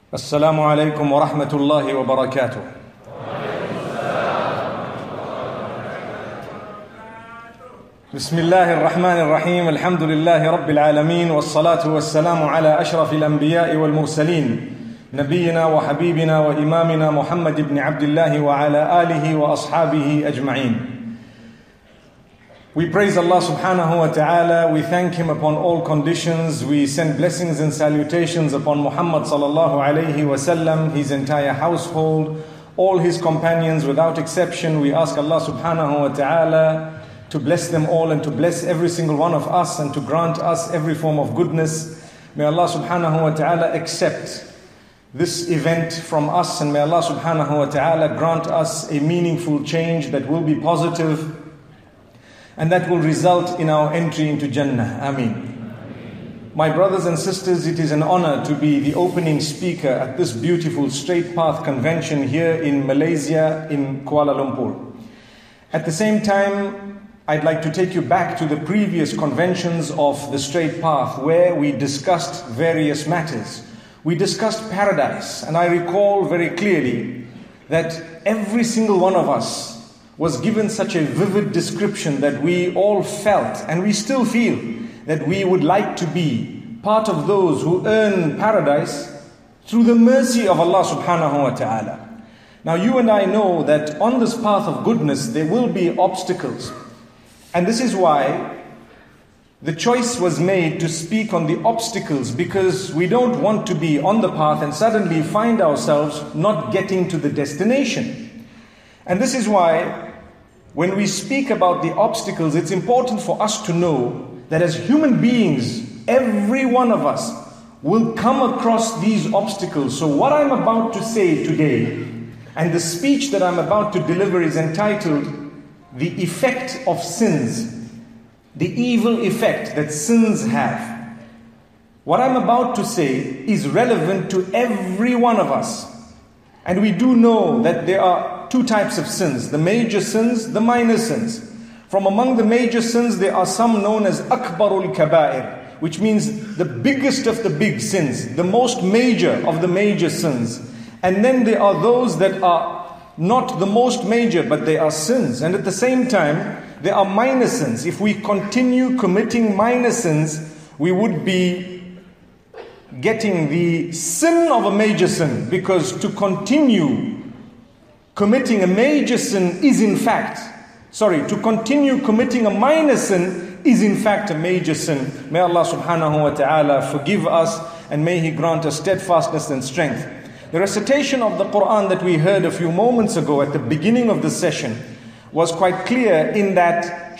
السلام عليكم ورحمة الله وبركاته. بسم الله الرحمن الرحيم. الحمد لله رب العالمين، والصلاة والسلام على أشرف الأنبياء والمرسلين نبينا وحبيبنا وإمامنا محمد بن عبد الله وعلى آله وأصحابه أجمعين. We praise Allah subhanahu wa ta'ala. We thank Him upon all conditions. We send blessings and salutations upon Muhammad sallallahu alayhi wa sallam, his entire household, all his companions without exception. We ask Allah subhanahu wa ta'ala to bless them all and to bless every single one of us and to grant us every form of goodness. May Allah subhanahu wa ta'ala accept this event from us, and may Allah subhanahu wa ta'ala grant us a meaningful change that will be positive and that will result in our entry into Jannah. Ameen. My brothers and sisters, it is an honor to be the opening speaker at this beautiful Straight Path Convention here in Malaysia, in Kuala Lumpur. At the same time, I'd like to take you back to the previous conventions of the Straight Path, where we discussed various matters. We discussed paradise, and I recall very clearly that every single one of us was given such a vivid description that we all felt, and we still feel, that we would like to be part of those who earn paradise through the mercy of Allah subhanahu wa ta'ala. Now you and I know that on this path of goodness there will be obstacles, and this is why the choice was made to speak on the obstacles, because we don't want to be on the path and suddenly find ourselves not getting to the destination. And this is why when we speak about the obstacles, it's important for us to know that as human beings, every one of us will come across these obstacles. So what I'm about to say today, and the speech that I'm about to deliver, is entitled "The Effect of Sins," the evil effect that sins have. What I'm about to say is relevant to every one of us. And we do know that there are two types of sins: the major sins, the minor sins. From among the major sins, there are some known as Akbarul Kaba'ir, which means the biggest of the big sins, the most major of the major sins. And then there are those that are not the most major, but they are sins. And at the same time, there are minor sins. If we continue committing minor sins, we would be getting the sin of a major sin, because to continue committing a major sin is to continue committing a minor sin is in fact a major sin. May Allah subhanahu wa ta'ala forgive us, and may He grant us steadfastness and strength. The recitation of the Quran that we heard a few moments ago at the beginning of the session was quite clear in that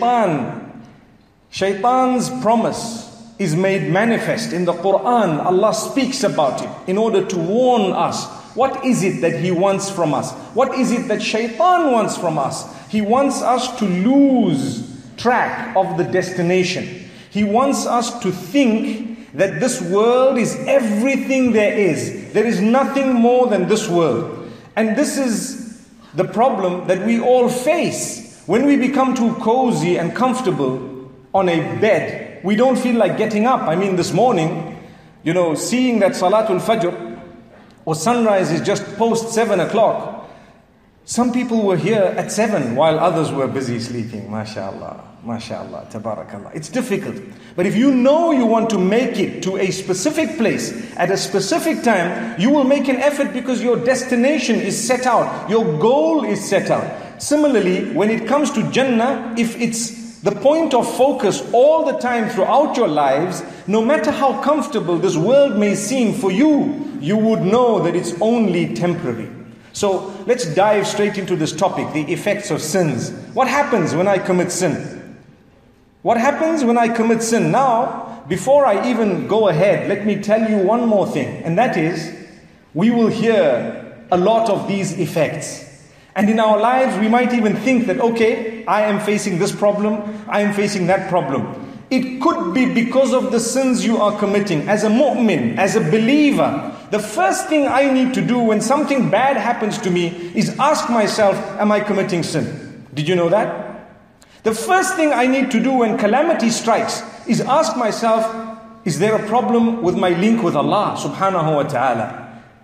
Shaitan's promise is made manifest in the Quran. Allah speaks about it in order to warn us. What is it that he wants from us? What is it that Shaitan wants from us? He wants us to lose track of the destination. He wants us to think that this world is everything there is. There is nothing more than this world. And this is the problem that we all face. When we become too cozy and comfortable on a bed, we don't feel like getting up. I mean, this morning, seeing that Salatul Fajr or sunrise is just post 7 o'clock. Some people were here at 7 while others were busy sleeping. MashaAllah, MashaAllah, Tabarakallah. It's difficult. But if you know you want to make it to a specific place at a specific time, you will make an effort because your destination is set out. Your goal is set out. Similarly, when it comes to Jannah, if it's the point of focus all the time throughout your lives, no matter how comfortable this world may seem for you, you would know that it's only temporary. So let's dive straight into this topic, the effects of sins. What happens when I commit sin? What happens when I commit sin? Now, before I even go ahead, let me tell you one more thing, and that is, we will hear a lot of these effects. And in our lives, we might even think that, okay, I am facing this problem, I am facing that problem. It could be because of the sins you are committing. As a mu'min, as a believer, the first thing I need to do when something bad happens to me is ask myself, am I committing sin? Did you know that? The first thing I need to do when calamity strikes is ask myself, is there a problem with my link with Allah subhanahu wa ta'ala?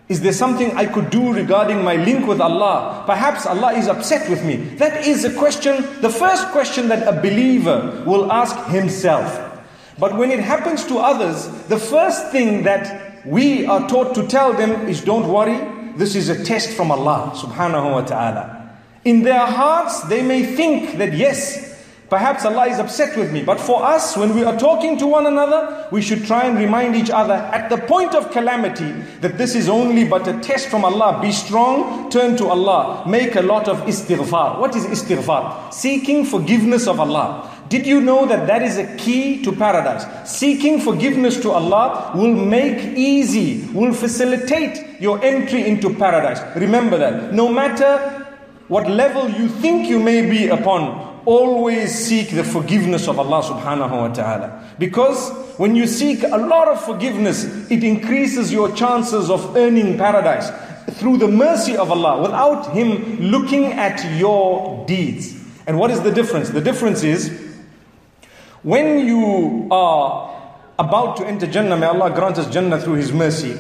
Is there something I could do regarding my link with Allah? Perhaps Allah is upset with me. That is a question, the first question that a believer will ask himself. But when it happens to others, the first thing that we are taught to tell them is, don't worry, this is a test from Allah subhanahu wa ta'ala. In their hearts, they may think that yes, perhaps Allah is upset with me. But for us, when we are talking to one another, we should try and remind each other at the point of calamity that this is only but a test from Allah. Be strong, turn to Allah, make a lot of istighfar. What is istighfar? Seeking forgiveness of Allah. Did you know that that is a key to paradise? Seeking forgiveness to Allah will make easy, will facilitate your entry into paradise. Remember that. No matter what level you think you may be upon, always seek the forgiveness of Allah subhanahu wa ta'ala. Because when you seek a lot of forgiveness, it increases your chances of earning paradise through the mercy of Allah without Him looking at your deeds. And what is the difference? The difference is, when you are about to enter Jannah, may Allah grant us Jannah through His mercy,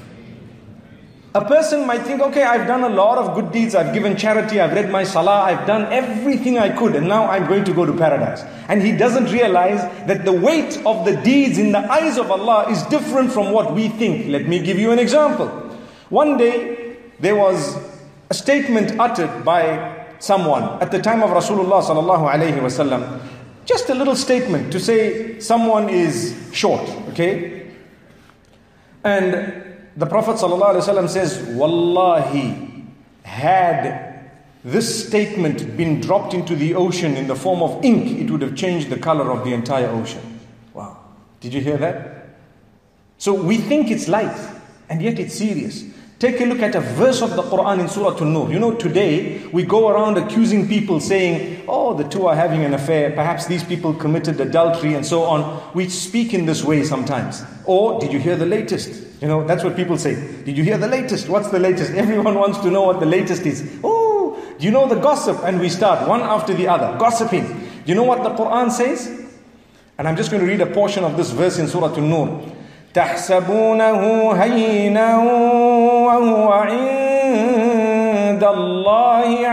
a person might think, okay, I've done a lot of good deeds, I've given charity, I've read my salah, I've done everything I could, and now I'm going to go to paradise. And he doesn't realize that the weight of the deeds in the eyes of Allah is different from what we think. Let me give you an example. One day, there was a statement uttered by someone at the time of Rasulullah sallallahu alayhi wasallam. Just a little statement to say someone is short, okay? And the Prophet ﷺ says, Wallahi, had this statement been dropped into the ocean in the form of ink, it would have changed the color of the entire ocean. Wow. Did you hear that? So we think it's light, and yet it's serious. Take a look at a verse of the Quran in Surah An-Nur. You know, today we go around accusing people saying, oh, the two are having an affair. Perhaps these people committed adultery and so on. We speak in this way sometimes. Or, did you hear the latest? You know, that's what people say. Did you hear the latest? What's the latest? Everyone wants to know what the latest is. Oh, do you know the gossip? And we start one after the other, gossiping. Do you know what the Quran says? And I'm just going to read a portion of this verse in Surah An-Nur. تَحْسَبُونَهُ هَيِّنًا وَهُوَ عِندَ اللَّهِ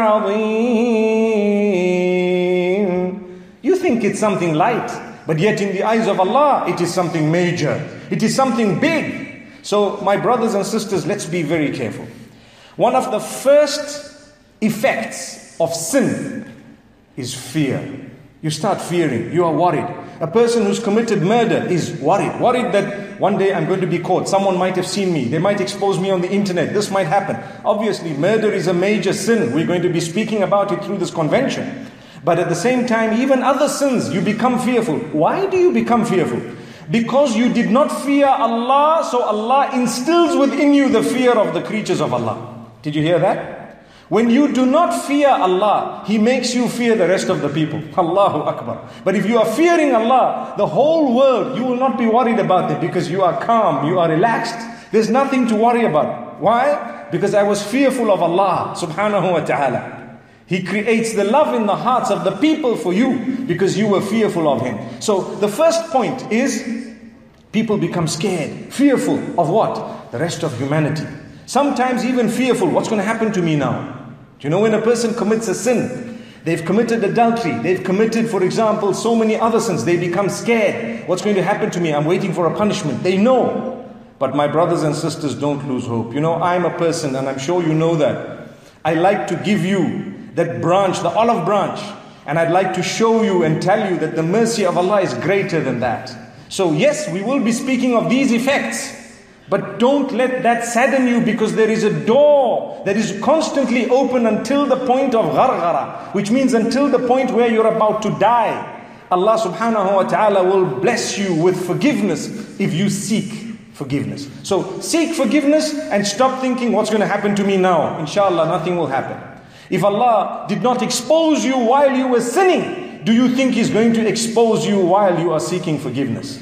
عَظِيمٌ. You think it's something light, but yet in the eyes of Allah, it is something major. It is something big. So, my brothers and sisters, let's be very careful. One of the first effects of sin is fear. You start fearing, you are worried. A person who's committed murder is worried that one day I'm going to be caught. Someone might have seen me. They might expose me on the internet. This might happen. Obviously, murder is a major sin. We're going to be speaking about it through this convention. But at the same time, even other sins, you become fearful. Why do you become fearful? Because you did not fear Allah, so Allah instills within you the fear of the creatures of Allah. Did you hear that? When you do not fear Allah, He makes you fear the rest of the people. Allahu Akbar. But if you are fearing Allah, the whole world, you will not be worried about it because you are calm, you are relaxed. There's nothing to worry about. Why? Because I was fearful of Allah subhanahu wa ta'ala. He creates the love in the hearts of the people for you because you were fearful of Him. So the first point is people become scared, fearful of what? The rest of humanity. Sometimes even fearful, what's going to happen to me now? Do you know when a person commits a sin, they've committed adultery, they've committed, for example, so many other sins, they become scared. What's going to happen to me? I'm waiting for a punishment. They know. But my brothers and sisters, don't lose hope. You know, I'm a person, and I'm sure you know that. I like to give you that branch, the olive branch, and I'd like to show you and tell you that the mercy of Allah is greater than that. So yes, we will be speaking of these effects, but don't let that sadden you, because there is a door that is constantly open until the point of gharghara, which means until the point where you're about to die. Allah subhanahu wa ta'ala will bless you with forgiveness if you seek forgiveness. So seek forgiveness and stop thinking, what's going to happen to me now? Inshallah, nothing will happen. If Allah did not expose you while you were sinning, do you think He's going to expose you while you are seeking forgiveness?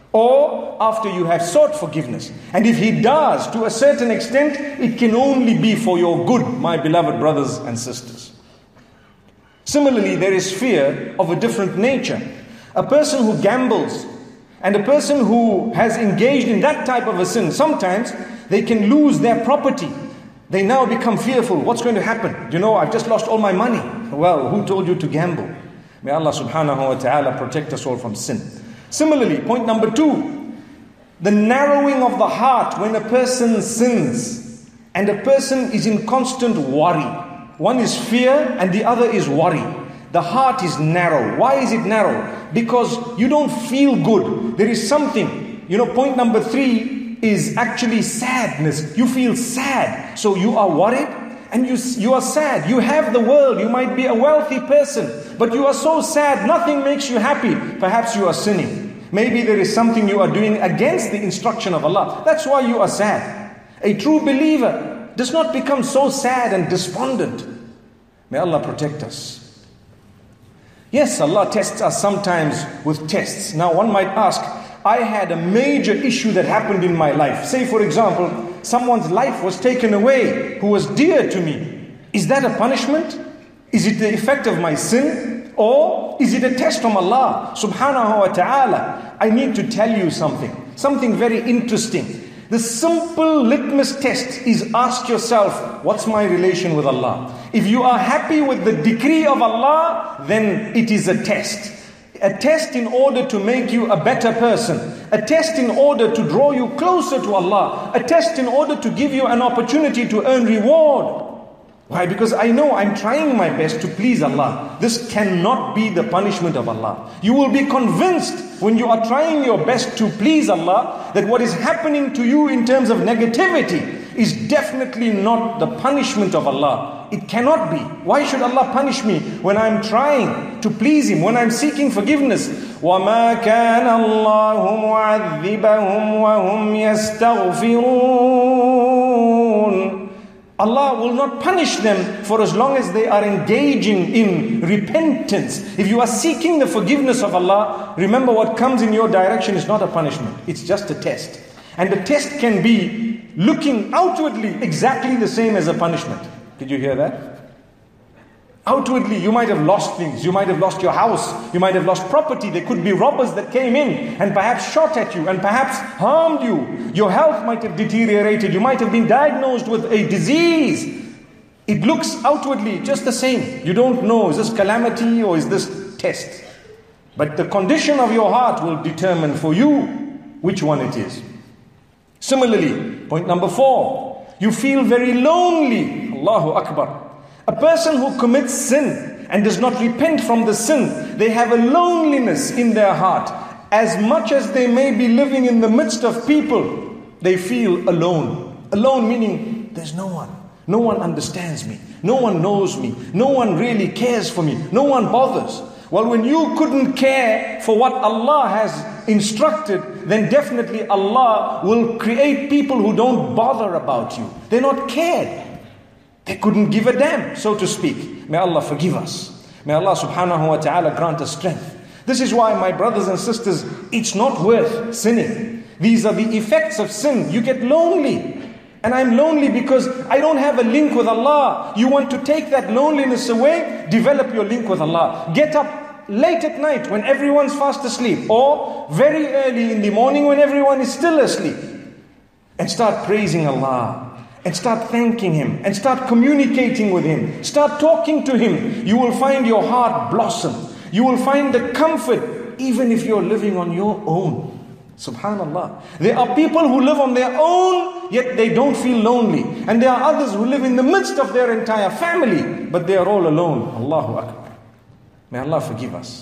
Or after you have sought forgiveness? And if He does, to a certain extent, it can only be for your good, my beloved brothers and sisters. Similarly, there is fear of a different nature. A person who gambles and a person who has engaged in that type of a sin, sometimes They can lose their property. They now become fearful. What's going to happen? You know, I've just lost all my money. Well, who told you to gamble? May Allah subhanahu wa ta'ala protect us all from sin. Similarly, point number 2, the narrowing of the heart when a person sins and a person is in constant worry. One is fear and the other is worry. The heart is narrow. Why is it narrow? Because you don't feel good. There is something. You know, point number 3 is actually sadness. You feel sad. So you are worried and you are sad. You have the world. You might be a wealthy person, but you are so sad. Nothing makes you happy. Perhaps you are sinning. Maybe there is something you are doing against the instruction of Allah. That's why you are sad. A true believer does not become so sad and despondent. May Allah protect us. Yes, Allah tests us sometimes with tests. Now one might ask, I had a major issue that happened in my life. Say for example, someone's life was taken away who was dear to me. Is that a punishment? Is it the effect of my sin? Or is it a test from Allah subhanahu wa ta'ala? I need to tell you something very interesting. The simple litmus test is ask yourself, what's my relation with Allah? If you are happy with the decree of Allah, then it is a test. A test in order to make you a better person. A test in order to draw you closer to Allah. A test in order to give you an opportunity to earn reward. Why? Because I know I'm trying my best to please Allah. This cannot be the punishment of Allah. You will be convinced when you are trying your best to please Allah that what is happening to you in terms of negativity is definitely not the punishment of Allah. It cannot be. Why should Allah punish me when I'm trying to please Him, when I'm seeking forgiveness? وَمَا كَانَ اللَّهُ مُعَذِّبَهُمْ وَهُمْ يَسْتَغْفِرُونَ. Allah will not punish them for as long as they are engaging in repentance. If you are seeking the forgiveness of Allah, remember what comes in your direction is not a punishment. It's just a test. And the test can be looking outwardly exactly the same as a punishment. Did you hear that? Outwardly, you might have lost things. You might have lost your house. You might have lost property. There could be robbers that came in and perhaps shot at you and perhaps harmed you. Your health might have deteriorated. You might have been diagnosed with a disease. It looks outwardly just the same. You don't know, is this calamity or is this test? But the condition of your heart will determine for you which one it is. Similarly, point number 4, you feel very lonely. Allahu Akbar. A person who commits sin and does not repent from the sin, they have a loneliness in their heart. As much as they may be living in the midst of people, they feel alone. Alone meaning there's no one. No one understands me. No one knows me. No one really cares for me. No one bothers. Well, when you couldn't care for what Allah has instructed, then definitely Allah will create people who don't bother about you. They're not cared. They couldn't give a damn, so to speak. May Allah forgive us. May Allah subhanahu wa ta'ala grant us strength. This is why, my brothers and sisters, it's not worth sinning. These are the effects of sin. You get lonely. And I'm lonely because I don't have a link with Allah. You want to take that loneliness away? Develop your link with Allah. Get up late at night when everyone's fast asleep, or very early in the morning when everyone is still asleep, and start praising Allah. And start thanking Him. And start communicating with Him. Start talking to Him. You will find your heart blossom. You will find the comfort even if you're living on your own. Subhanallah. There are people who live on their own, yet they don't feel lonely. And there are others who live in the midst of their entire family, but they are all alone. Allahu Akbar. May Allah forgive us.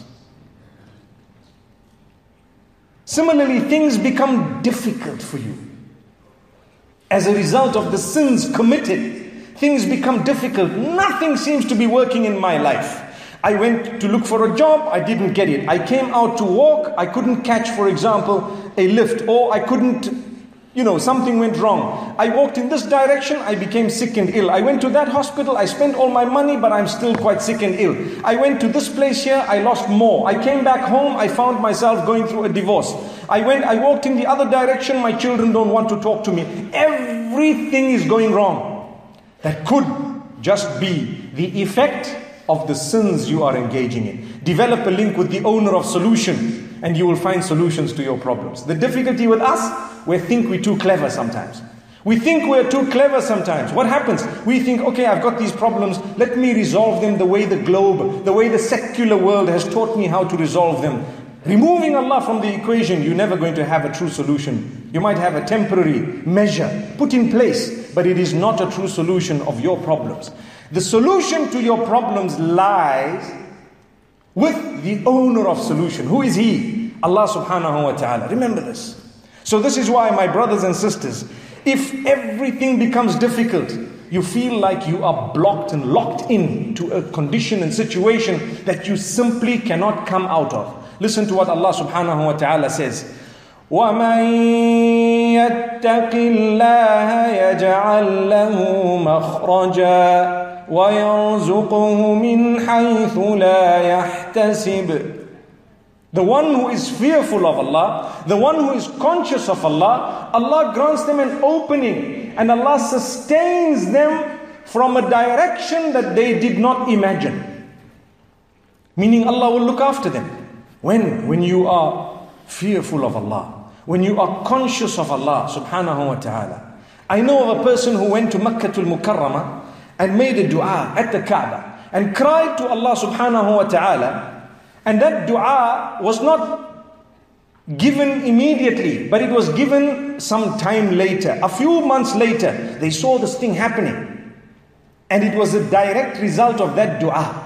Similarly, things become difficult for you. As a result of the sins committed, things become difficult. Nothing seems to be working in my life. I went to look for a job, I didn't get it. I came out to walk, I couldn't catch, for example, a lift. Or I couldn't, something went wrong. I walked in this direction, I became sick and ill. I went to that hospital, I spent all my money, but I'm still quite sick and ill. I went to this place here, I lost more. I came back home, I found myself going through a divorce. I walked in the other direction, my children don't want to talk to me. Everything is going wrong. That could just be the effect of the sins you are engaging in. Develop a link with the owner of solution, and you will find solutions to your problems. The difficulty with us, we think we're too clever sometimes. We think we're too clever sometimes. What happens? We think, okay, I've got these problems. Let me resolve them the way the globe, the way the secular world has taught me how to resolve them. Removing Allah from the equation, you're never going to have a true solution. You might have a temporary measure put in place, but it is not a true solution of your problems. The solution to your problems lies with the owner of solution. Who is He? Allah subhanahu wa ta'ala. Remember this. So this is why, my brothers and sisters, if everything becomes difficult, you feel like you are blocked and locked in to a condition and situation that you simply cannot come out of. Listen to what Allah subhanahu wa ta'ala says. وَمَن يَتَّقِ اللَّهَ يَجْعَل لَّهُ مَخْرَجًا وَيَرْزُقْهُ مِنْ حَيْثُ لَا يَحْتَسِبُ. The one who is fearful of Allah, the one who is conscious of Allah, Allah grants them an opening and Allah sustains them from a direction that they did not imagine. Meaning Allah will look after them. When you are fearful of Allah, when you are conscious of Allah subhanahu wa ta'ala. I know of a person who went to Makkatul Mukarramah and made a dua at the Kaaba and cried to Allah subhanahu wa ta'ala. And that dua was not given immediately, but it was given some time later. A few months later, they saw this thing happening. And it was a direct result of that dua.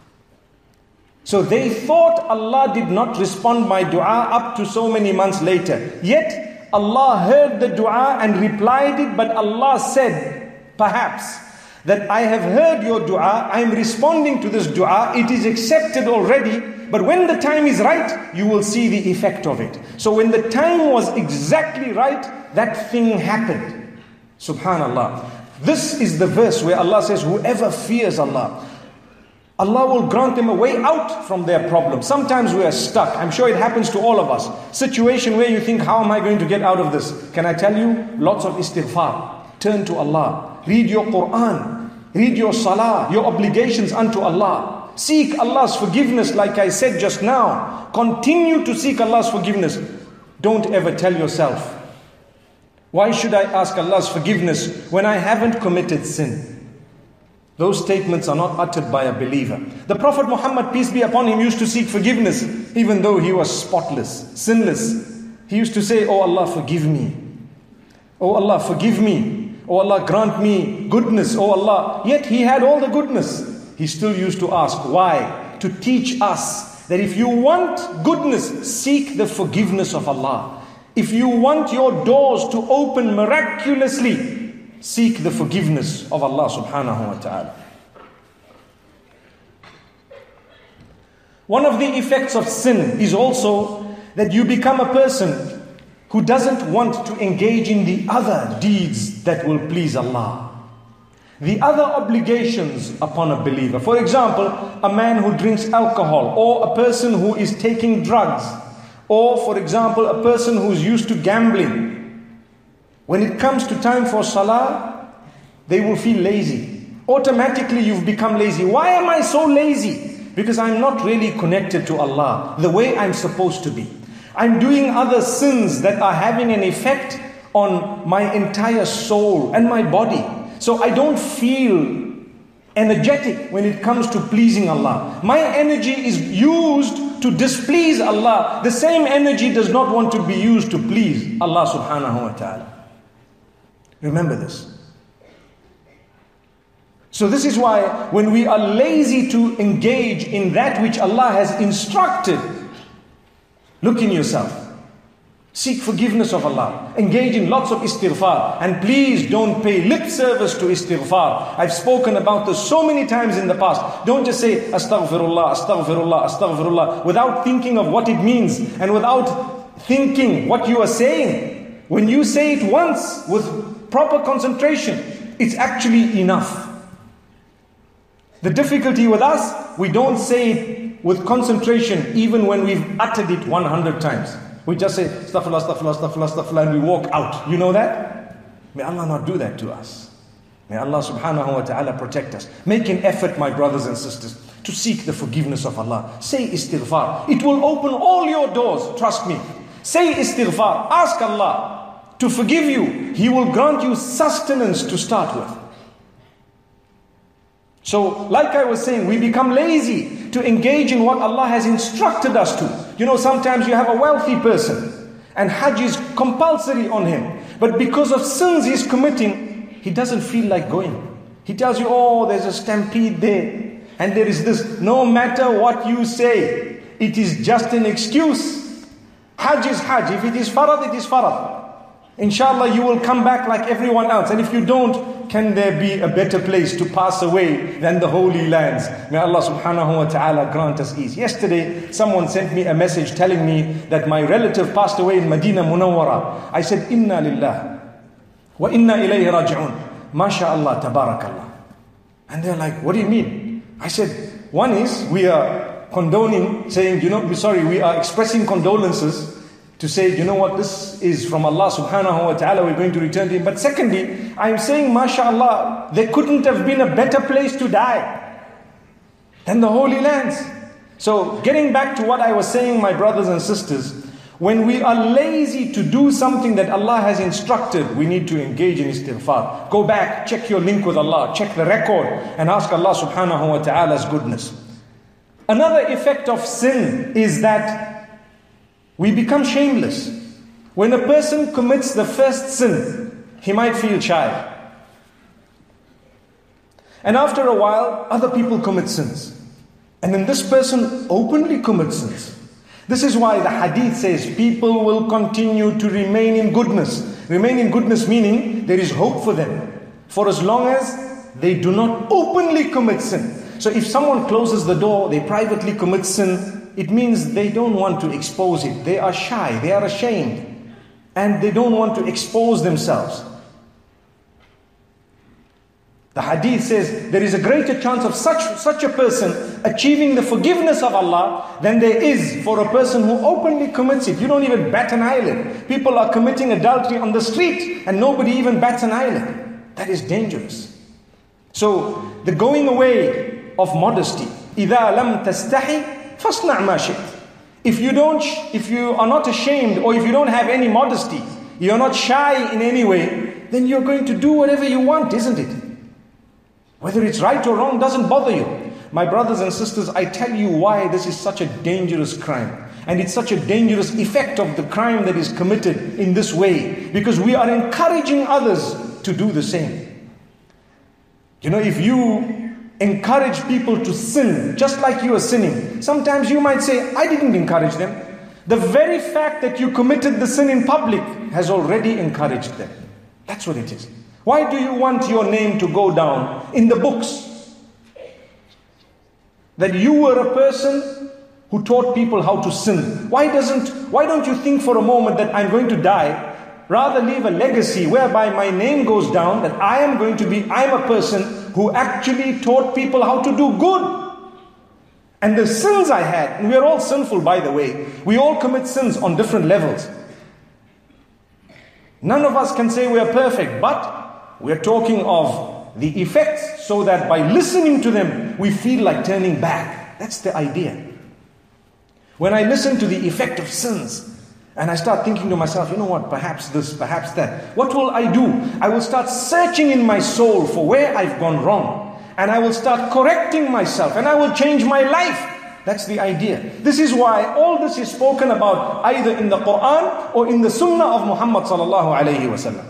So they thought Allah did not respond my dua up to so many months later. Yet Allah heard the dua and replied it, but Allah said, perhaps, that I have heard your dua, I am responding to this dua, it is accepted already, but when the time is right, you will see the effect of it. So when the time was exactly right, that thing happened. Subhanallah. This is the verse where Allah says, whoever fears Allah, Allah will grant them a way out from their problem. Sometimes we are stuck. I'm sure it happens to all of us. Situation where you think, how am I going to get out of this? Can I tell you? Lots of istighfar. Turn to Allah. Read your Quran. Read your salah. Your obligations unto Allah. Seek Allah's forgiveness like I said just now. Continue to seek Allah's forgiveness. Don't ever tell yourself, why should I ask Allah's forgiveness when I haven't committed sin? Those statements are not uttered by a believer. The Prophet Muhammad, peace be upon him, used to seek forgiveness even though he was spotless, sinless. He used to say, oh Allah, forgive me. Oh Allah, forgive me. Oh Allah, grant me goodness. Oh Allah. Yet he had all the goodness. He still used to ask. Why? To teach us that if you want goodness, seek the forgiveness of Allah. If you want your doors to open miraculously, seek the forgiveness of Allah subhanahu wa ta'ala. One of the effects of sin is also that you become a person who doesn't want to engage in the other deeds that will please Allah. The other obligations upon a believer. For example, a man who drinks alcohol, or a person who is taking drugs, or for example, a person who's used to gambling. When it comes to time for salah, they will feel lazy. Automatically you've become lazy. Why am I so lazy? Because I'm not really connected to Allah the way I'm supposed to be. I'm doing other sins that are having an effect on my entire soul and my body. So I don't feel energetic when it comes to pleasing Allah. My energy is used to displease Allah. The same energy does not want to be used to please Allah subhanahu wa ta'ala. Remember this. So this is why when we are lazy to engage in that which Allah has instructed, look in yourself. Seek forgiveness of Allah. Engage in lots of istighfar. And please don't pay lip service to istighfar. I've spoken about this so many times in the past. Don't just say astaghfirullah, astaghfirullah, astaghfirullah without thinking of what it means and without thinking what you are saying. When you say it once with proper concentration, it's actually enough. The difficulty with us, we don't say it with concentration even when we've uttered it 100 times. We just say, astaghfirullah, astaghfirullah, astaghfirullah, astaghfirullah, and we walk out. You know that? May Allah not do that to us. May Allah subhanahu wa ta'ala protect us. Make an effort, my brothers and sisters, to seek the forgiveness of Allah. Say istighfar. It will open all your doors, trust me. Say istighfar. Ask Allah to forgive you. He will grant you sustenance to start with. So, like I was saying, we become lazy to engage in what Allah has instructed us to. You know, sometimes you have a wealthy person and Hajj is compulsory on him. But because of sins he's committing, he doesn't feel like going. He tells you, oh, there's a stampede there. And there is this. No matter what you say, it is just an excuse. Hajj is Hajj. If it is farad, it is farad. Inshallah, you will come back like everyone else. And if you don't, can there be a better place to pass away than the Holy Lands? May Allah subhanahu wa ta'ala grant us ease. Yesterday, someone sent me a message telling me that my relative passed away in Medina Munawwara. I said, Inna lillah wa inna ilayhi raj'un. MashaAllah, tabarakallah. And they're like, what do you mean? I said, one is, we are condoning, saying, we are expressing condolences to say, you know what, this is from Allah subhanahu wa ta'ala, we're going to return to Him. But secondly, I'm saying, mashallah, there couldn't have been a better place to die than the Holy Lands. So getting back to what I was saying, my brothers and sisters, when we are lazy to do something that Allah has instructed, we need to engage in istighfar. Go back, check your link with Allah, check the record, and ask Allah subhanahu wa ta'ala's goodness. Another effect of sin is that we become shameless. When a person commits the first sin, he might feel shy. And after a while, other people commit sins. And then this person openly commits sins. This is why the hadith says people will continue to remain in goodness. Remain in goodness meaning there is hope for them, for as long as they do not openly commit sin. So if someone closes the door, they privately commit sin, it means they don't want to expose it. They are shy, they are ashamed, and they don't want to expose themselves. The hadith says there is a greater chance of such a person achieving the forgiveness of Allah than there is for a person who openly commits it. You don't even bat an eyelid. People are committing adultery on the street and nobody even bats an eyelid. That is dangerous. So the going away of modesty. إِذَا لَمْ تَسْتَحِ فَاصْنَعْ مَا شِئْتَ. If you are not ashamed, or if you don't have any modesty, you're not shy in any way, then you're going to do whatever you want, isn't it? Whether it's right or wrong doesn't bother you. My brothers and sisters, I tell you why this is such a dangerous crime. And it's such a dangerous effect of the crime that is committed in this way. Because we are encouraging others to do the same. If you encourage people to sin just like you are sinning, sometimes you might say, I didn't encourage them. The very fact that you committed the sin in public has already encouraged them. That's what it is. Why do you want your name to go down in the books? That you were a person who taught people how to sin. Why don't you think for a moment that I'm going to die, rather leave a legacy whereby my name goes down, that I'm a person who actually taught people how to do good. And the sins I had, and we're all sinful by the way, we all commit sins on different levels. None of us can say we are perfect, but we're talking of the effects so that by listening to them, we feel like turning back. That's the idea. When I listen to the effect of sins, and I start thinking to myself, you know what, perhaps this, perhaps that. What will I do? I will start searching in my soul for where I've gone wrong. And I will start correcting myself and I will change my life. That's the idea. This is why all this is spoken about either in the Quran or in the Sunnah of Muhammad sallallahu alayhi wa sallam.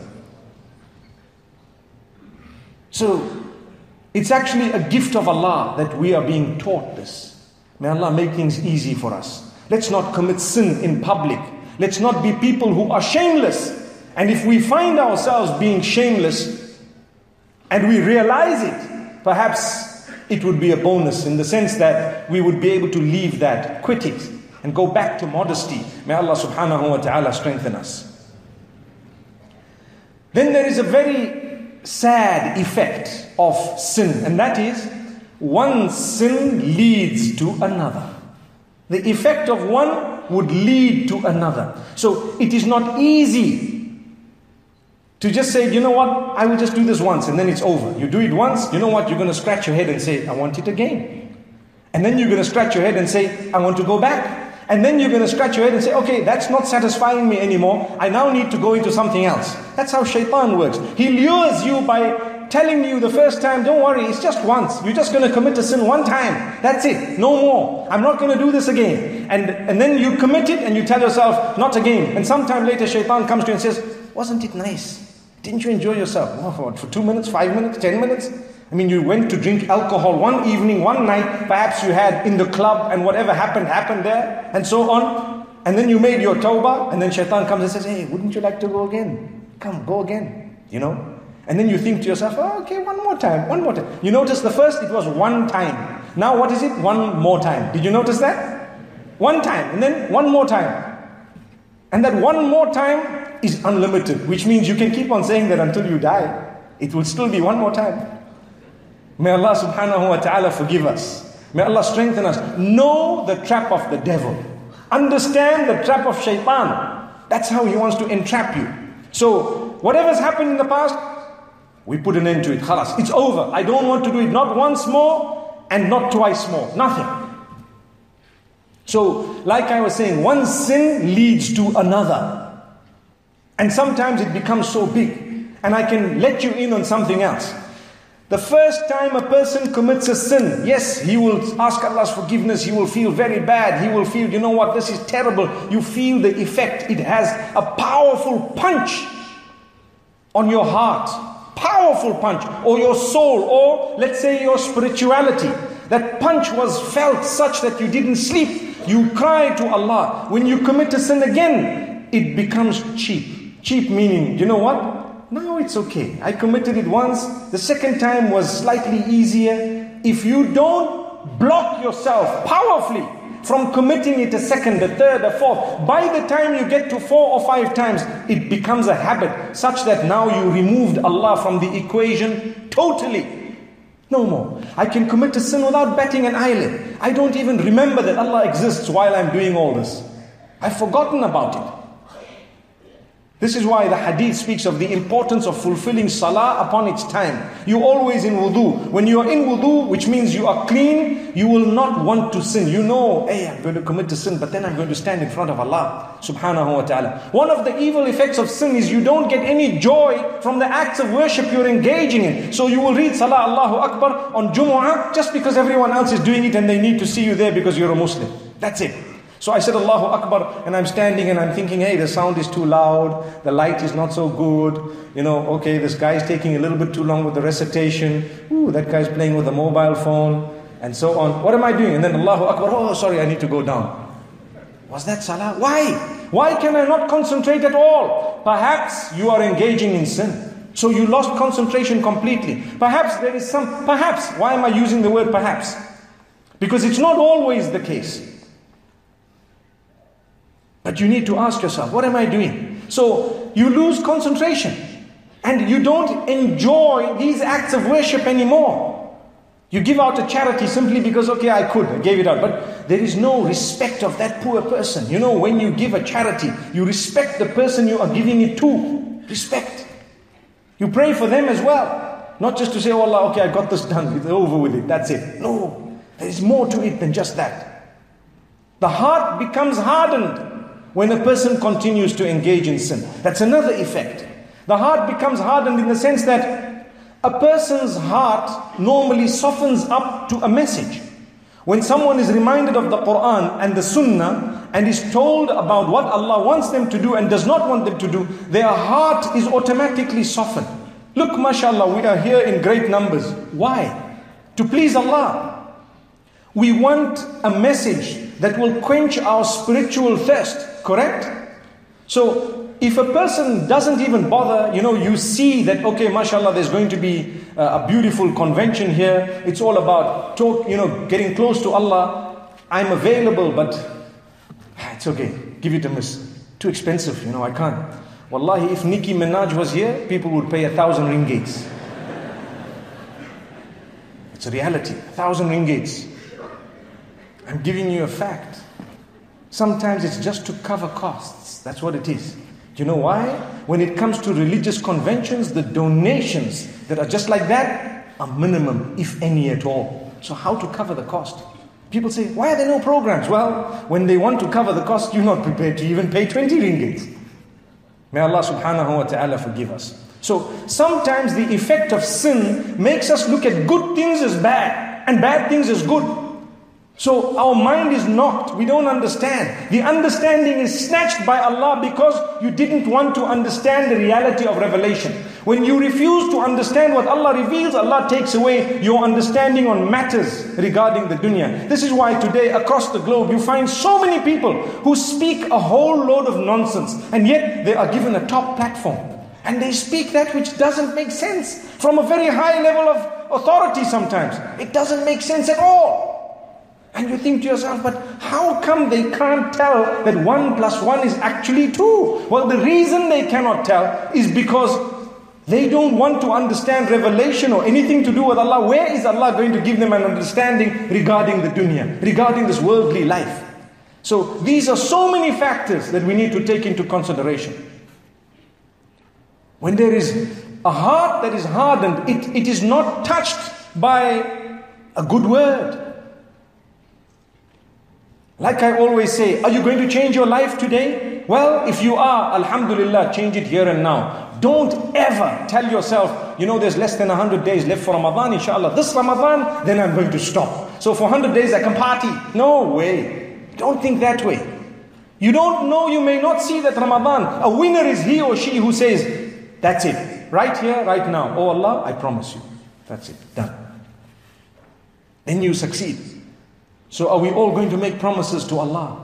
So, it's actually a gift of Allah that we are being taught this. May Allah make things easy for us. Let's not commit sin in public. Let's not be people who are shameless. And if we find ourselves being shameless and we realize it, perhaps it would be a bonus in the sense that we would be able to leave that, quit it, and go back to modesty. May Allah subhanahu wa ta'ala strengthen us. Then there is a very sad effect of sin, and that is one sin leads to another. The effect of one would lead to another. So it is not easy to just say, you know what, I will just do this once and then it's over. You do it once, you know what, you're going to scratch your head and say, I want it again. And then you're going to scratch your head and say, I want to go back. And then you're going to scratch your head and say, okay, that's not satisfying me anymore. I now need to go into something else. That's how shaitan works. He lures you by telling you the first time, don't worry, it's just once. You're just going to commit a sin one time. That's it. No more. I'm not going to do this again. And then you commit it and you tell yourself, not again. And sometime later shaitan comes to you and says, wasn't it nice? Didn't you enjoy yourself? Oh, for 2 minutes, 5 minutes, 10 minutes? I mean, you went to drink alcohol one evening, one night, perhaps you had in the club, and whatever happened there, and so on. And then you made your tawbah, and then shaitan comes and says, hey, wouldn't you like to go again? Come, go again, And then you think to yourself, oh, okay, one more time. You notice the first, it was one time. Now what is it? One more time. Did you notice that? One time, and then one more time. And that one more time is unlimited, which means you can keep on saying that until you die. It will still be one more time. May Allah subhanahu wa ta'ala forgive us. May Allah strengthen us. Know the trap of the devil. Understand the trap of shaitan. That's how he wants to entrap you. So, whatever's happened in the past, we put an end to it. Khalas, it's over. I don't want to do it not once more and not twice more. Nothing. So, like I was saying, one sin leads to another. And sometimes it becomes so big. And I can let you in on something else. The first time a person commits a sin, yes, he will ask Allah's forgiveness, he will feel very bad, he will feel, you know what, this is terrible. You feel the effect. It has a powerful punch on your heart. Powerful punch. Or your soul, or let's say your spirituality. That punch was felt such that you didn't sleep. You cry to Allah. When you commit a sin again, it becomes cheap. Cheap meaning, you know what? No, it's okay. I committed it once. The second time was slightly easier. If you don't block yourself powerfully from committing it a second, a third, a fourth, by the time you get to 4 or 5 times, it becomes a habit such that now you removed Allah from the equation totally. No more. I can commit a sin without batting an eyelid. I don't even remember that Allah exists while I'm doing all this. I've forgotten about it. This is why the hadith speaks of the importance of fulfilling salah upon its time. You're always in wudu. When you are in wudu, which means you are clean, you will not want to sin. You know, hey, I'm going to commit a sin, but then I'm going to stand in front of Allah subhanahu wa ta'ala. One of the evil effects of sin is you don't get any joy from the acts of worship you're engaging in. So you will read Salah Allahu Akbar on Jumu'ah just because everyone else is doing it and they need to see you there because you're a Muslim. That's it. So I said Allahu Akbar and I'm standing and I'm thinking, hey, the sound is too loud, the light is not so good, okay, this guy's taking a little bit too long with the recitation, that guy's playing with a mobile phone, and so on. What am I doing? And then Allahu Akbar, oh sorry, I need to go down. Was that salah? Why? Why can I not concentrate at all? Perhaps you are engaging in sin. So you lost concentration completely. Perhaps, why am I using the word perhaps? Because it's not always the case. But you need to ask yourself, what am I doing? So you lose concentration and you don't enjoy these acts of worship anymore. You give out a charity simply because, okay, I gave it out. But there is no respect of that poor person. When you give a charity, you respect the person you are giving it to. Respect. You pray for them as well. Not just to say, oh Allah, okay, I got this done. It's over with it. That's it. No, there is more to it than just that. The heart becomes hardened when a person continues to engage in sin. That's another effect. The heart becomes hardened in the sense that a person's heart normally softens up to a message. When someone is reminded of the Quran and the Sunnah and is told about what Allah wants them to do and does not want them to do, their heart is automatically softened. Look, mashallah, we are here in great numbers. Why? To please Allah. We want a message that will quench our spiritual thirst. Correct? So, if a person doesn't even bother, you see that, okay, mashallah, there's going to be a beautiful convention here. It's all about getting close to Allah. I'm available, but it's okay. Give it a miss. Too expensive, I can't. Wallahi, if Nicki Minaj was here, people would pay 1,000 ringgits. It's a reality. 1,000 ringgits. I'm giving you a fact. Sometimes it's just to cover costs. That's what it is. Do you know why? When it comes to religious conventions, the donations that are just like that are minimum, if any at all. So how to cover the cost? People say, why are there no programs? Well, when they want to cover the cost, you're not prepared to even pay 20 ringgits. May Allah subhanahu wa ta'ala forgive us. So sometimes the effect of sin makes us look at good things as bad and bad things as good. So our mind is knocked. We don't understand. The understanding is snatched by Allah because you didn't want to understand the reality of revelation. When you refuse to understand what Allah reveals, Allah takes away your understanding on matters regarding the dunya. This is why today across the globe you find so many people who speak a whole load of nonsense, and yet they are given a top platform. And they speak that which doesn't make sense from a very high level of authority sometimes. It doesn't make sense at all. And you think to yourself, but how come they can't tell that 1 + 1 is actually 2? Well, the reason they cannot tell is because they don't want to understand revelation or anything to do with Allah. Where is Allah going to give them an understanding regarding the dunya, regarding this worldly life? So these are so many factors that we need to take into consideration. When there is a heart that is hardened, it is not touched by a good word. Like I always say, are you going to change your life today? Well, if you are, alhamdulillah, change it here and now. Don't ever tell yourself, there's less than 100 days left for Ramadan, inshallah. This Ramadan, then I'm going to stop. So for 100 days I can party. No way. Don't think that way. You don't know, you may not see that Ramadan. A winner is he or she who says, that's it. Right here, right now. Oh Allah, I promise you. That's it. Done. Then you succeed. So are we all going to make promises to Allah?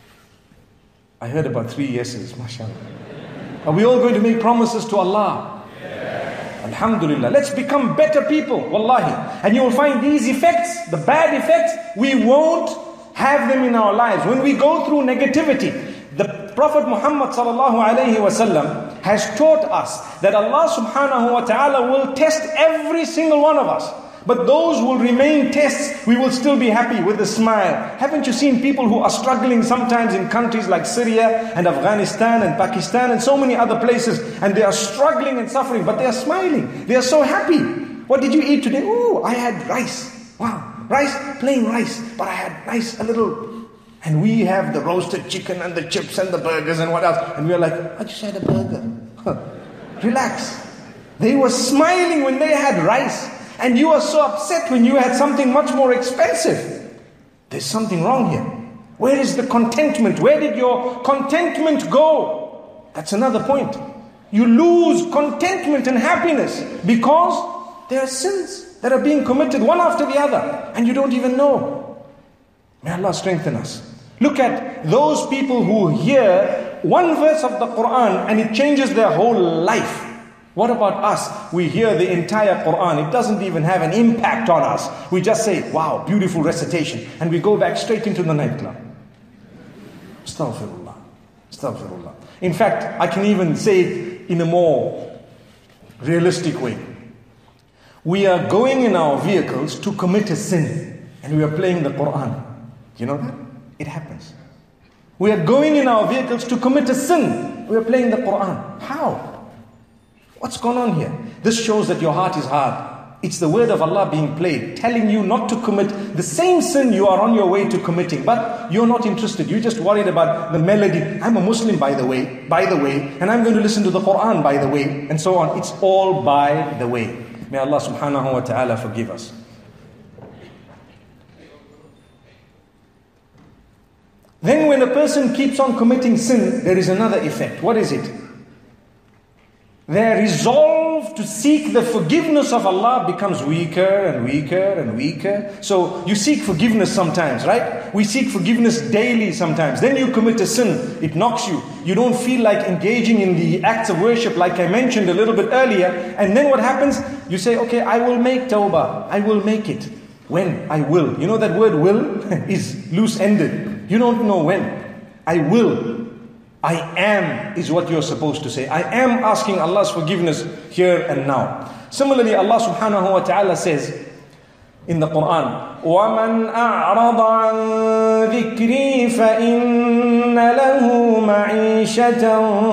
I heard about 3 yeses, mashallah. Are we all going to make promises to Allah? Yes. Alhamdulillah. Let's become better people, wallahi. And you will find these effects, the bad effects, we won't have them in our lives. When we go through negativity, the Prophet Muhammad sallallahu alayhi wasallam has taught us that Allah subhanahu wa ta'ala will test every single one of us. But those will remain tests. We will still be happy with a smile. Haven't you seen people who are struggling sometimes in countries like Syria and Afghanistan and Pakistan and so many other places, and they are struggling and suffering, but they are smiling. They are so happy. What did you eat today? Oh, I had rice. Wow, rice, plain rice. But I had a little. And we have the roasted chicken and the chips and the burgers and what else. And we are like, I just had a burger. Relax. They were smiling when they had rice. And you are so upset when you had something much more expensive. There's something wrong here. Where is the contentment? Where did your contentment go? That's another point. You lose contentment and happiness because there are sins that are being committed one after the other, and you don't even know. May Allah strengthen us. Look at those people who hear one verse of the Quran and it changes their whole life. What about us? We hear the entire Quran. It doesn't even have an impact on us. We just say, wow, beautiful recitation. And we go back straight into the nightclub. Astaghfirullah. Astaghfirullah. In fact, I can even say it in a more realistic way. We are going in our vehicles to commit a sin. And we are playing the Quran. You know that? It happens. We are going in our vehicles to commit a sin. We are playing the Quran. How? What's going on here? This shows that your heart is hard. It's the word of Allah being played, telling you not to commit the same sin you are on your way to committing. But you're not interested. You're just worried about the melody. I'm a Muslim, by the way, and I'm going to listen to the Quran, by the way, and so on. It's all by the way. May Allah subhanahu wa ta'ala forgive us. Then when a person keeps on committing sin, there is another effect. What is it? Their resolve to seek the forgiveness of Allah becomes weaker and weaker and weaker. So you seek forgiveness sometimes, right? We seek forgiveness daily sometimes. Then you commit a sin. It knocks you. You don't feel like engaging in the acts of worship like I mentioned a little bit earlier. And then what happens? You say, okay, I will make tawbah. I will make it. When? I will. You know that word will is loose-ended. You don't know when. I will. I am is what you're supposed to say. I am asking Allah's forgiveness here and now. Similarly, Allah subhanahu wa ta'ala says in the Quran, وَمَنْ أَعْرَضَ عَنْ ذِكْرِي فَإِنَّ لَهُ مَعِيشَةً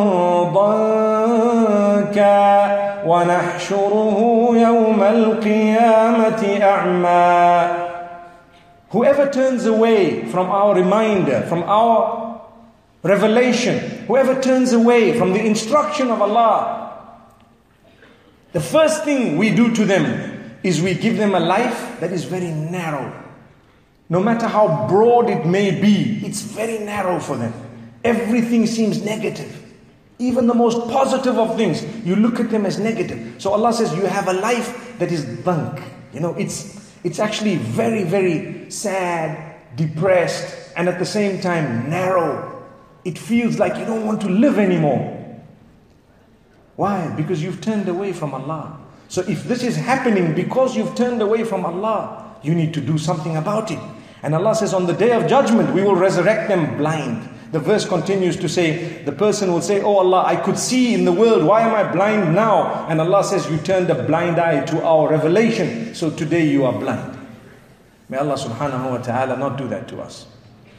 ضَنْكًا وَنَحْشُرُهُ يَوْمَ الْقِيَامَةِ أَعْمَى. Whoever turns away from our reminder, from our revelation, whoever turns away from the instruction of Allah, the first thing we do to them is we give them a life that is very narrow. No matter how broad it may be, it's very narrow for them. Everything seems negative. Even the most positive of things, you look at them as negative. So Allah says, you have a life that is dank. It's actually very, very sad, depressed, and at the same time narrow. It feels like you don't want to live anymore. Why? Because you've turned away from Allah. So if this is happening because you've turned away from Allah, you need to do something about it. And Allah says, on the day of judgment, we will resurrect them blind. The verse continues to say, the person will say, oh Allah, I could see in the world, why am I blind now? And Allah says, you turned a blind eye to our revelation, so today you are blind. May Allah subhanahu wa ta'ala not do that to us.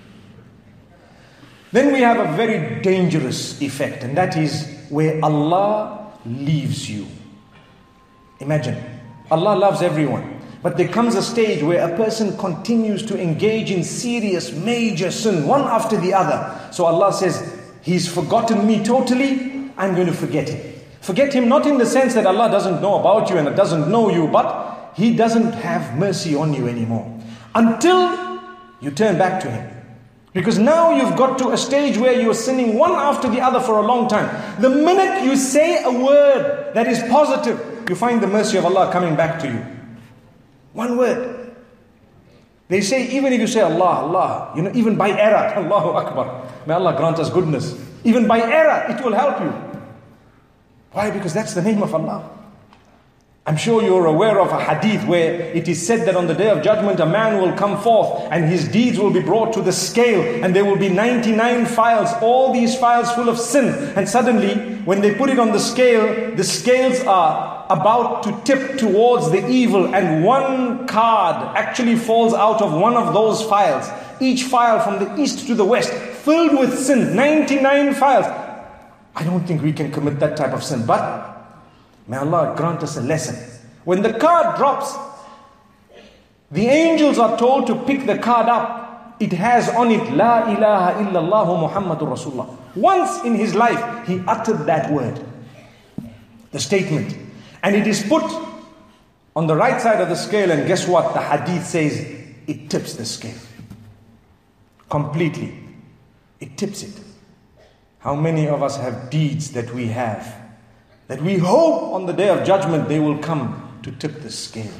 Then we have a very dangerous effect, and that is where Allah leaves you. Imagine, Allah loves everyone. But there comes a stage where a person continues to engage in serious, major sin, one after the other. So Allah says, he's forgotten me totally, I'm going to forget him. Forget him not in the sense that Allah doesn't know about you and doesn't know you, but he doesn't have mercy on you anymore. Until you turn back to him. Because now you've got to a stage where you're sinning one after the other for a long time. The minute you say a word that is positive, you find the mercy of Allah coming back to you. One word. They say, even if you say Allah, Allah, even by error, Allahu Akbar. May Allah grant us goodness. Even by error, it will help you. Why? Because that's the name of Allah. I'm sure you're aware of a hadith where it is said that on the day of judgment, a man will come forth and his deeds will be brought to the scale, and there will be 99 files, all these files full of sin. And suddenly, when they put it on the scales are about to tip towards the evil, and one card actually falls out of one of those files. Each file from the east to the west, filled with sin, 99 files. I don't think we can commit that type of sin, but may Allah grant us a lesson. When the card drops, the angels are told to pick the card up. It has on it, La ilaha illallah Muhammadur Rasulullah. Once in his life, he uttered that word, the statement. And it is put on the right side of the scale, and guess what? The hadith says, it tips the scale. Completely. It tips it. How many of us have deeds that we have, that we hope on the day of judgment they will come to tip the scale?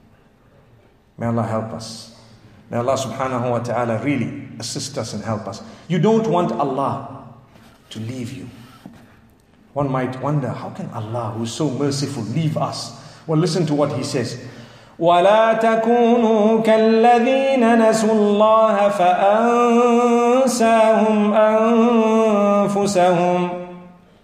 May Allah help us. May Allah subhanahu wa ta'ala really assist us and help us. You don't want Allah to leave you. One might wonder, how can Allah, who is so merciful, leave us? Well, listen to what He says. وَلَا تَكُونُوا كَالَّذِينَ نَسُوا اللَّهَ فَأَنْسَاهُمْ أَنفُسَهُمْ.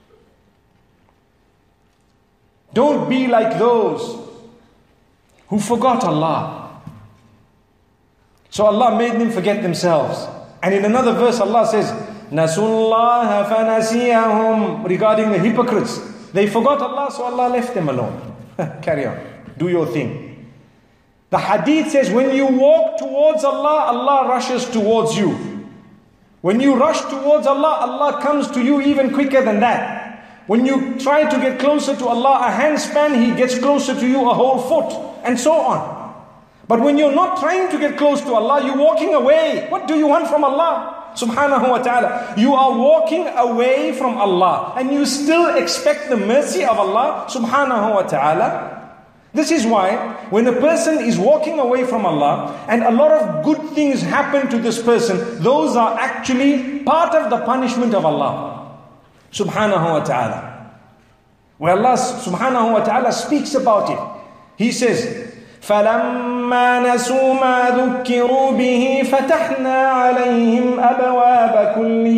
Don't be like those who forgot Allah. So Allah made them forget themselves. And in another verse Allah says, نَسُوا اللَّهَ فَنَسِيَهُمْ. Regarding the hypocrites, they forgot Allah, so Allah left them alone. Carry on, do your thing. The hadith says, when you walk towards Allah, Allah rushes towards you. When you rush towards Allah, Allah comes to you even quicker than that. When you try to get closer to Allah, a handspan, He gets closer to you a whole foot, and so on. But when you're not trying to get close to Allah, you're walking away. What do you want from Allah? Subhanahu wa ta'ala. You are walking away from Allah, and you still expect the mercy of Allah subhanahu wa ta'ala. This is why when a person is walking away from Allah and a lot of good things happen to this person, those are actually part of the punishment of Allah subhanahu wa ta'ala. Where Allah subhanahu wa ta'ala speaks about it, He says, فَلَمَّا نَسُوا مَا ذُكِّرُوا بِهِ فَتَحْنَا عَلَيْهِمْ أَبْوَابَ كُلِّ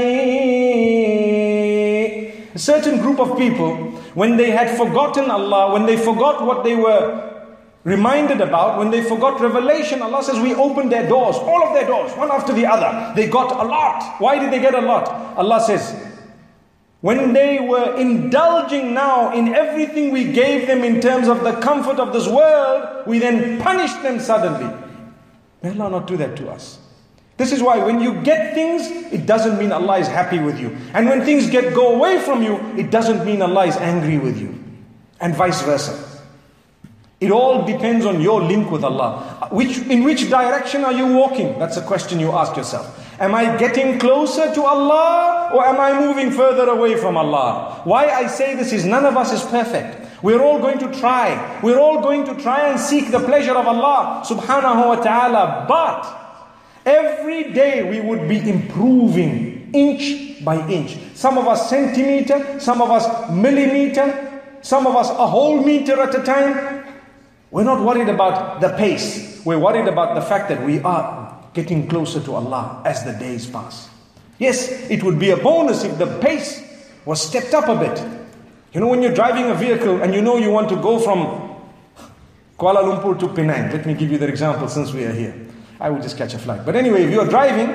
شَيْءٍ. A certain group of people, when they had forgotten Allah, when they forgot what they were reminded about, when they forgot revelation, Allah says we opened their doors, all of their doors, one after the other. They got a lot. Why did they get a lot? Allah says, when they were indulging now in everything we gave them in terms of the comfort of this world, we then punished them suddenly. May Allah not do that to us. This is why when you get things, it doesn't mean Allah is happy with you. And when things go away from you, it doesn't mean Allah is angry with you. And vice versa. It all depends on your link with Allah. In which direction are you walking? That's a question you ask yourself. Am I getting closer to Allah or am I moving further away from Allah? Why I say this is none of us is perfect. We're all going to try. We're all going to try and seek the pleasure of Allah subhanahu wa ta'ala. But every day we would be improving inch by inch. Some of us centimeter, some of us millimeter, some of us a whole meter at a time. We're not worried about the pace. We're worried about the fact that we are getting closer to Allah as the days pass. Yes, it would be a bonus if the pace was stepped up a bit. You know, when you're driving a vehicle and you know you want to go from Kuala Lumpur to Penang. Let me give you the example since we are here. I will just catch a flight. But anyway, if you are driving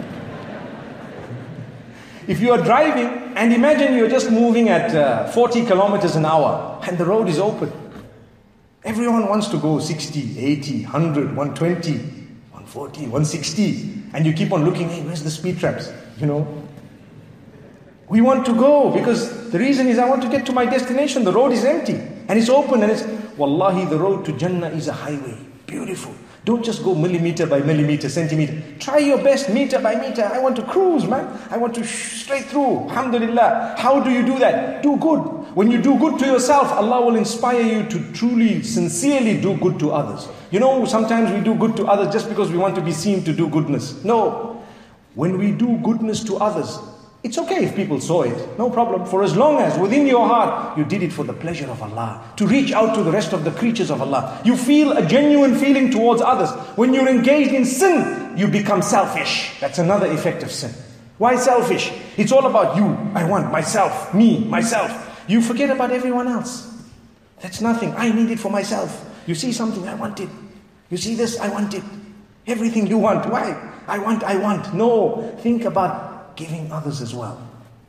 and imagine you're just moving at 40 kilometers an hour and the road is open. Everyone wants to go 60, 80, 100, 120, 140, 160. And you keep on looking, hey, where's the speed traps? You know. We want to go because the reason is I want to get to my destination. The road is empty and it's open and it's... Wallahi, the road to Jannah is a highway. Beautiful. Don't just go millimeter by millimeter, centimeter. Try your best, meter by meter. I want to cruise, man. I want to straight through. Alhamdulillah. How do you do that? Do good. When you do good to yourself, Allah will inspire you to truly, sincerely do good to others. You know, sometimes we do good to others just because we want to be seen to do goodness. No. When we do goodness to others, it's okay if people saw it, no problem. For as long as within your heart, you did it for the pleasure of Allah, to reach out to the rest of the creatures of Allah. You feel a genuine feeling towards others. When you're engaged in sin, you become selfish. That's another effect of sin. Why selfish? It's all about you. I want myself, me, myself. You forget about everyone else. That's nothing. I need it for myself. You see something, I want it. You see this, I want it. Everything you want. Why? I want. No, think about giving others as well.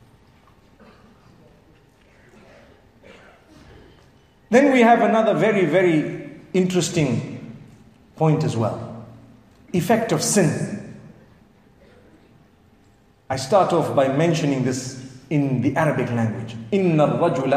Then we have another very, very interesting point as well. Effect of sin. I start off by mentioning this in the Arabic language. إِنَّ الرَّجُلَ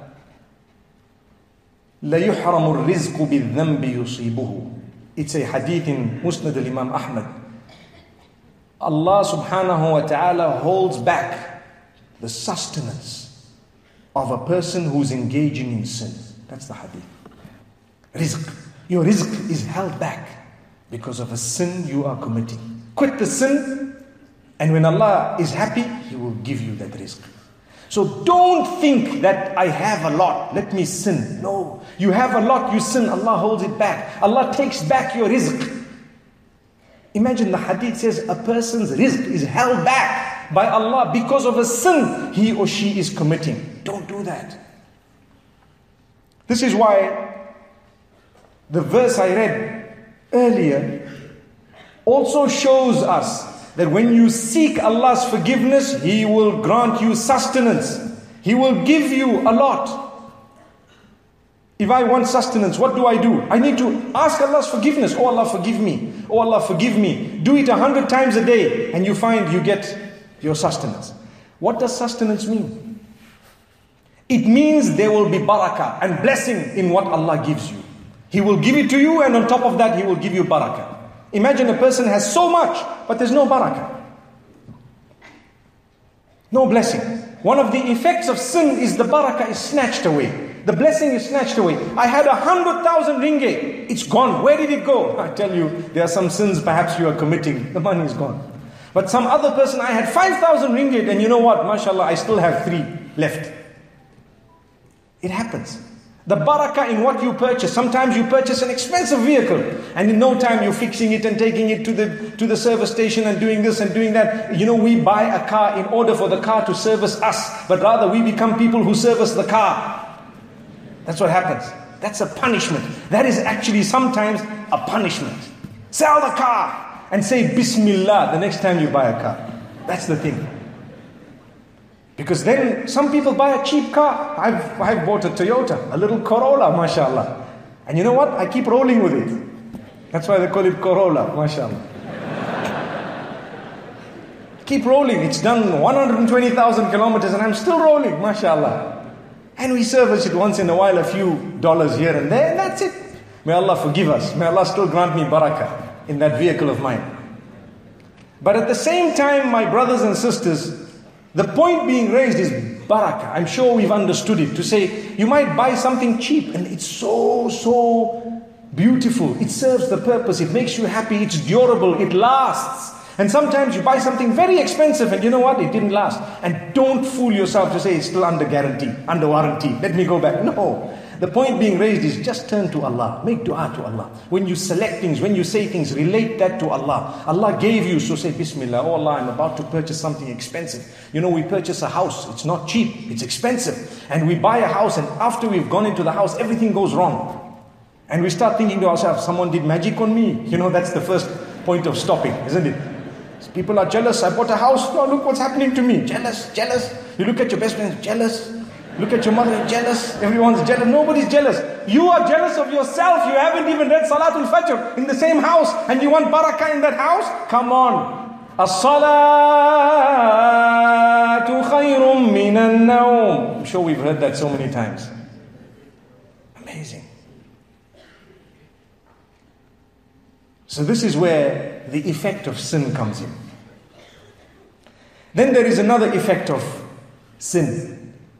لَيُحْرَمُ الرِّزْقُ بِالذَّنْبِ يُصِيبُهُ. It's a hadith in Musnad al-Imam Ahmad. Allah subhanahu wa ta'ala holds back the sustenance of a person who's engaging in sin. That's the hadith. Rizq. Your rizq is held back because of a sin you are committing. Quit the sin, and when Allah is happy, He will give you that rizq. So don't think that I have a lot, let me sin. No, you have a lot, you sin, Allah holds it back. Allah takes back your rizq. Imagine the hadith says a person's rizq is held back by Allah because of a sin he or she is committing. Don't do that. This is why the verse I read earlier also shows us that when you seek Allah's forgiveness, He will grant you sustenance. He will give you a lot. If I want sustenance, what do? I need to ask Allah's forgiveness. Oh Allah, forgive me. Oh Allah, forgive me. Do it 100 times a day and you find you get your sustenance. What does sustenance mean? It means there will be barakah and blessing in what Allah gives you. He will give it to you, and on top of that He will give you barakah. Imagine a person has so much, but there's no barakah. No blessing. One of the effects of sin is the barakah is snatched away. The blessing is snatched away. I had 100,000 ringgit. It's gone. Where did it go? I tell you, there are some sins perhaps you are committing. The money is gone. But some other person, I had 5,000 ringgit, and you know what? MashaAllah, I still have 3 left. It happens. The barakah in what you purchase. Sometimes you purchase an expensive vehicle, and in no time you're fixing it and taking it to the service station and doing this and doing that. You know, we buy a car in order for the car to service us, but rather we become people who service the car. That's what happens. That's a punishment. That is actually sometimes a punishment. Sell the car and say Bismillah the next time you buy a car. That's the thing. Because then some people buy a cheap car. I've bought a Toyota, a little Corolla, mashallah. And you know what? I keep rolling with it. That's why they call it Corolla, mashallah. Keep rolling. It's done 120,000 kilometers and I'm still rolling, mashallah. And we service it once in a while, a few dollars here and there, and that's it. May Allah forgive us. May Allah still grant me barakah in that vehicle of mine. But at the same time, my brothers and sisters, the point being raised is barakah. I'm sure we've understood it. To say, you might buy something cheap and it's so beautiful. It serves the purpose. It makes you happy. It's durable. It lasts. And sometimes you buy something very expensive and you know what? It didn't last. And don't fool yourself to say it's still under guarantee, under warranty. Let me go back. No. The point being raised is just turn to Allah. Make dua to Allah. When you select things, when you say things, relate that to Allah. Allah gave you, so say Bismillah. Oh Allah, I'm about to purchase something expensive. You know, we purchase a house. It's not cheap. It's expensive. And we buy a house and after we've gone into the house, everything goes wrong. And we start thinking to ourselves, someone did magic on me. You know, that's the first point of stopping, isn't it? People are jealous. I bought a house. No, look what's happening to me. Jealous. You look at your best friend, jealous. Look at your mother, jealous. Everyone's jealous. Nobody's jealous. You are jealous of yourself. You haven't even read Salatul Fajr in the same house and you want barakah in that house? Come on. As-salatu khayrun minan nawm. I'm sure we've heard that so many times. Amazing. So this is where the effect of sin comes in. Then there is another effect of sin.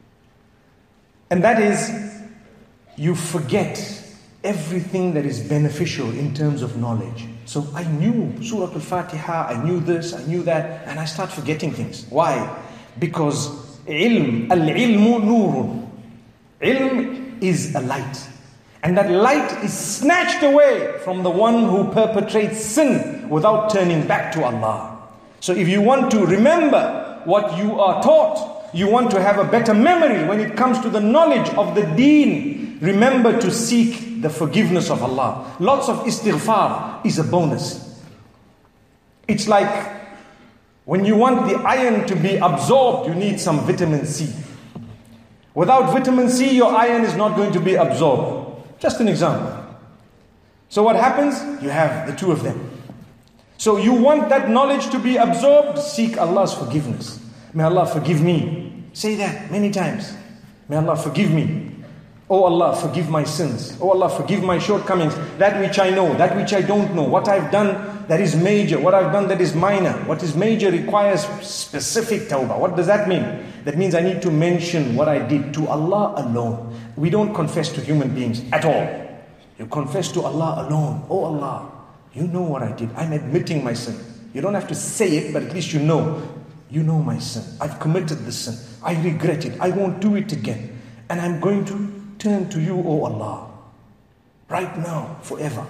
And that is, you forget everything that is beneficial in terms of knowledge. So I knew Surah Al-Fatiha, I knew this, I knew that, and I start forgetting things. Why? Because al-ilmu nurun. Ilm is a light. And that light is snatched away from the one who perpetrates sin without turning back to Allah. So if you want to remember what you are taught, you want to have a better memory when it comes to the knowledge of the deen, remember to seek the forgiveness of Allah. Lots of istighfar is a bonus. It's like when you want the iron to be absorbed, you need some vitamin C. Without vitamin C, your iron is not going to be absorbed. Just an example. So what happens? You have the two of them. So you want that knowledge to be absorbed, seek Allah's forgiveness. May Allah forgive me. Say that many times. May Allah forgive me. Oh Allah, forgive my sins. Oh Allah, forgive my shortcomings. That which I know, that which I don't know. What I've done that is major, what I've done that is minor. What is major requires specific tawbah. What does that mean? That means I need to mention what I did to Allah alone. We don't confess to human beings at all. You confess to Allah alone. Oh Allah, you know what I did. I'm admitting my sin. You don't have to say it, but at least you know. You know my sin. I've committed the sin. I regret it. I won't do it again. And I'm going to turn to you, oh Allah. Right now, forever.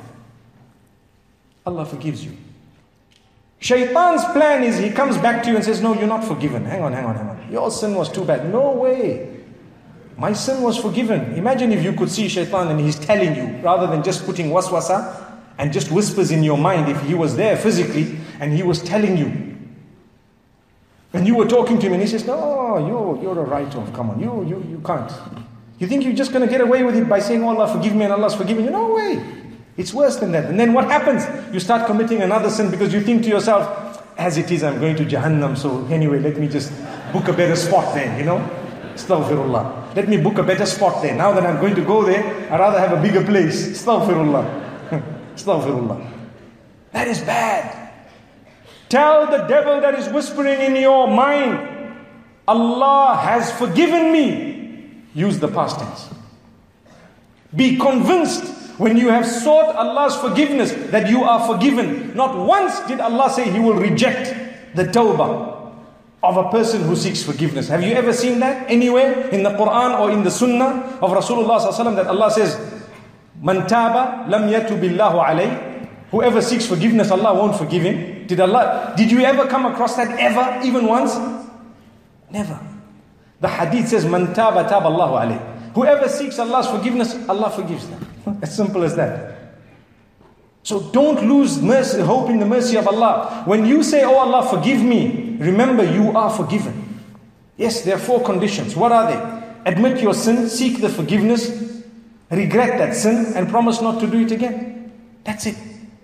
Allah forgives you. Shaitan's plan is he comes back to you and says, no, you're not forgiven. Hang on. Your sin was too bad. No way. My sin was forgiven. Imagine if you could see Shaitan and he's telling you, rather than just putting waswasa and just whispers in your mind, if he was there physically and he was telling you. And you were talking to him and he says, no, you're a writer. Come on, you can't. You think you're just going to get away with it by saying, oh Allah forgive me and Allah's forgiven you? No way. It's worse than that. And then what happens? You start committing another sin because you think to yourself, as it is, I'm going to Jahannam. So anyway, let me just book a better spot there, you know. Astaghfirullah. Let me book a better spot there. Now that I'm going to go there, I'd rather have a bigger place. Astaghfirullah. Astaghfirullah. That is bad. Tell the devil that is whispering in your mind, Allah has forgiven me. Use the past tense. Be convinced when you have sought Allah's forgiveness that you are forgiven. Not once did Allah say He will reject the tawbah of a person who seeks forgiveness. Have you ever seen that anywhere in the Quran or in the Sunnah of Rasulullah ﷺ that Allah says, Man taba lam yatubillahu alayh. Whoever seeks forgiveness, Allah won't forgive him. Did you ever come across that ever, even once? Never. The hadith says, Man taba taba Allahu alayh. Whoever seeks Allah's forgiveness, Allah forgives them. As simple as that. So don't lose mercy, hope in the mercy of Allah. When you say, oh Allah, forgive me, remember you are forgiven. Yes, there are 4 conditions. What are they? Admit your sin, seek the forgiveness, regret that sin, and promise not to do it again. That's it.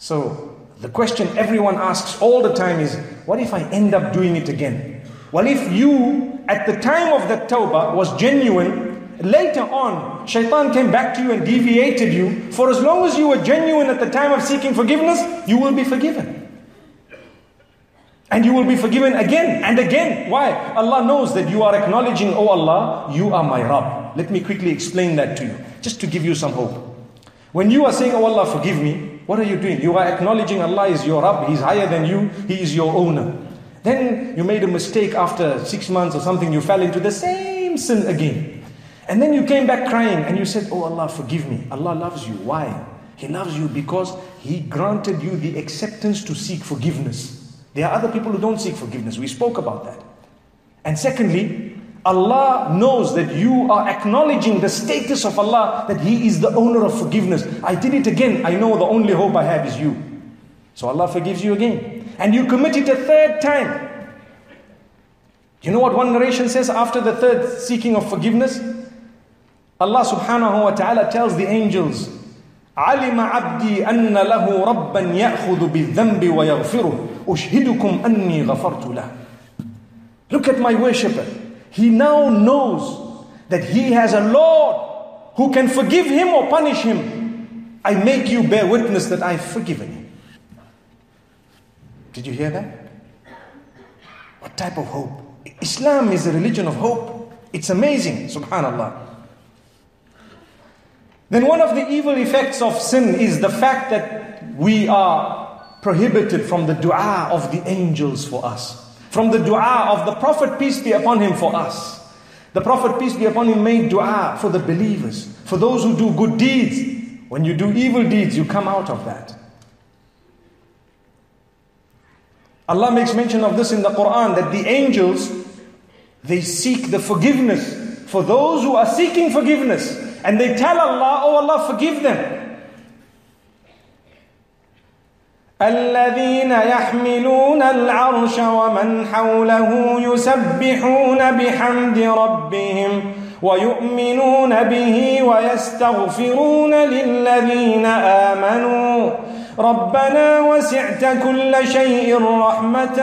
So the question everyone asks all the time is, what if I end up doing it again? Well, if you, at the time of that tawbah, was genuine, later on, shaitan came back to you and deviated you, for as long as you were genuine at the time of seeking forgiveness, you will be forgiven. And you will be forgiven again and again. Why? Allah knows that you are acknowledging, oh Allah, you are my Rabb. Let me quickly explain that to you, just to give you some hope. When you are saying, oh Allah, forgive me, what are you doing? You are acknowledging Allah is your Rabb, He's higher than you, He is your owner. Then you made a mistake after 6 months or something, you fell into the same sin again. And then you came back crying and you said, oh Allah, forgive me. Allah loves you. Why? He loves you because He granted you the acceptance to seek forgiveness. There are other people who don't seek forgiveness. We spoke about that. And secondly, Allah knows that you are acknowledging the status of Allah, that He is the owner of forgiveness. I did it again. I know the only hope I have is you. So Allah forgives you again. And you commit it a third time. You know what one narration says after the third seeking of forgiveness? Allah subhanahu wa ta'ala tells the angels, عَلِمَ عَبْدِي أَنَّ لَهُ رَبًّا يَأْخُذُ بِالذَّنْبِ وَيَغْفِرُهُ أُشْهِدُكُمْ أَنِّي غَفَرْتُ لَهُ. Look at my worshipper. He now knows that he has a Lord who can forgive him or punish him. I make you bear witness that I've forgiven him. Did you hear that? What type of hope? Islam is a religion of hope. It's amazing, subhanallah. Then one of the evil effects of sin is the fact that we are prohibited from the dua of the angels for us, from the dua of the Prophet, peace be upon him, for us. The Prophet, peace be upon him, made dua for the believers, for those who do good deeds. When you do evil deeds, you come out of that. Allah makes mention of this in the Quran, that the angels, they seek the forgiveness for those who are seeking forgiveness. And they tell Allah, oh Allah, forgive them. الذين يحملون العرش ومن حوله يسبحون بحمد ربهم ويؤمنون به ويستغفرون للذين آمنوا ربنا وسعت كل شيء رحمة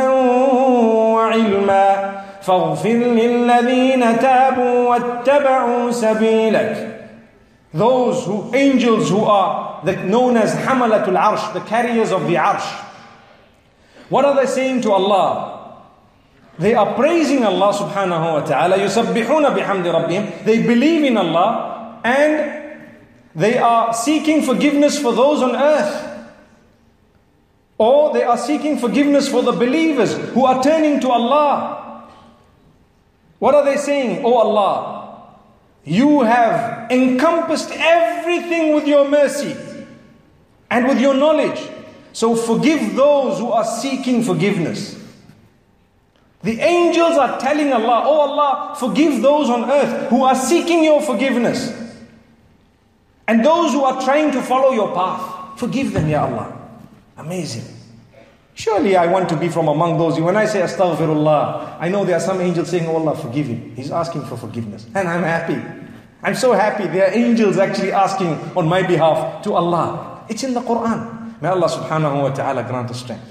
وعلما فاغفر للذين تابوا واتبعوا سبيلك. Those who, angels who are known as Hamalatul Arsh, the carriers of the Arsh. What are they saying to Allah? They are praising Allah subhanahu wa ta'ala. يُسَبِّحُونَ بِحَمْدِ رَبِّهِمْ. They believe in Allah and they are seeking forgiveness for those on earth. Or they are seeking forgiveness for the believers who are turning to Allah. What are they saying? Oh Allah, you have encompassed everything with your mercy and with your knowledge. So forgive those who are seeking forgiveness. The angels are telling Allah, oh Allah, forgive those on earth who are seeking your forgiveness. And those who are trying to follow your path, forgive them, Ya Allah. Amazing. Surely I want to be from among those. When I say astaghfirullah, I know there are some angels saying, oh Allah, forgive him. He's asking for forgiveness. And I'm happy. I'm so happy. There are angels actually asking on my behalf to Allah. It's in the Quran. May Allah subhanahu wa ta'ala grant us strength.